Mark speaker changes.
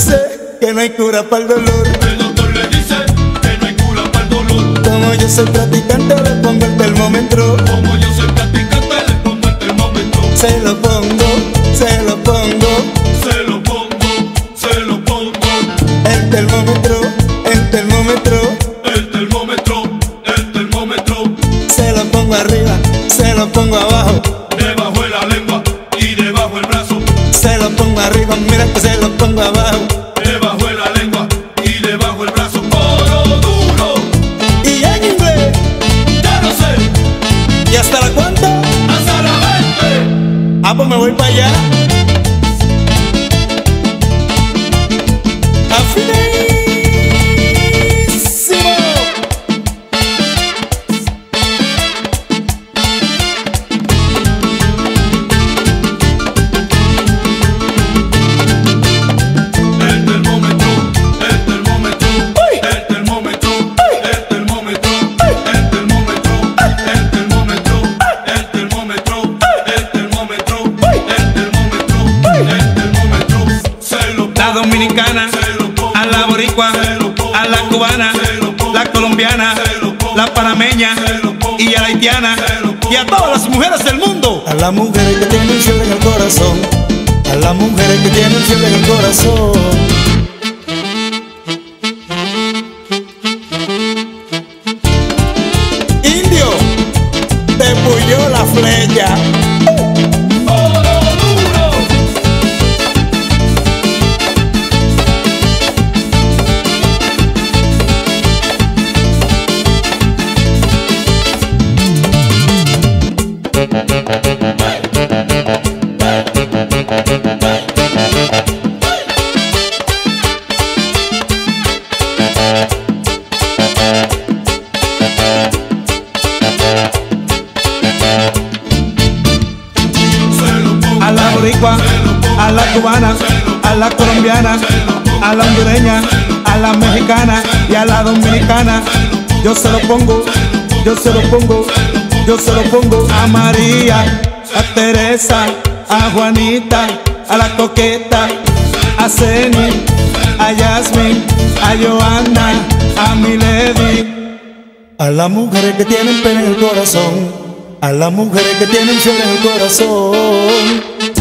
Speaker 1: dice que no hay cura para el dolor.
Speaker 2: El doctor le dice que no hay cura para el dolor.
Speaker 1: Como yo soy practicante le pongo el termómetro.
Speaker 2: Como yo soy practicante le pongo el termómetro.
Speaker 1: Se lo pongo, se lo pongo.
Speaker 2: Se lo pongo, se lo pongo.
Speaker 1: El termómetro, el termómetro.
Speaker 2: El termómetro, el termómetro.
Speaker 1: Se lo pongo arriba, se lo pongo abajo.
Speaker 2: Debajo de la lengua y debajo el brazo.
Speaker 1: Se lo pongo arriba, mira que se lo pongo abajo.
Speaker 2: Debajo de la lengua y debajo el brazo. Oro duro.
Speaker 1: Y en inglés,
Speaker 2: Ya no sé.
Speaker 1: ¿y hasta la cuánta?
Speaker 2: Hasta la 20.
Speaker 1: Ah, pues me voy para allá. Afinísimo.
Speaker 2: El termómetro, el termómetro, el termómetro, el termómetro, el termómetro, el termómetro, el termómetro, el termómetro, el termómetro, el termómetro. Se lo pongo,
Speaker 3: La dominicana,
Speaker 2: se lo pongo,
Speaker 3: a la boricua,
Speaker 2: se lo pongo,
Speaker 3: a la cubana,
Speaker 2: se lo pongo,
Speaker 3: la colombiana,
Speaker 2: se lo pongo,
Speaker 3: la panameña
Speaker 2: se lo pongo,
Speaker 3: y a la haitiana
Speaker 2: se lo pongo,
Speaker 3: y a todas las mujeres del mundo.
Speaker 1: A las mujeres que tienen fiebre en el corazón. A las mujeres que tienen fiebre en el corazón. Indio, te puyó la flecha.
Speaker 2: oro duro.
Speaker 3: A la boricua, a la cubana, a la colombiana, a la hondureña, a la mexicana y a la dominicana. Yo se lo pongo, yo se lo pongo, yo se lo pongo a María, a Teresa, a Juanita, a la coqueta, a Ceni, a Yasmin, a Johanna, a Milady.
Speaker 1: A las mujeres que tienen pena en el corazón. A las mujeres que tienen fiebre en el corazón.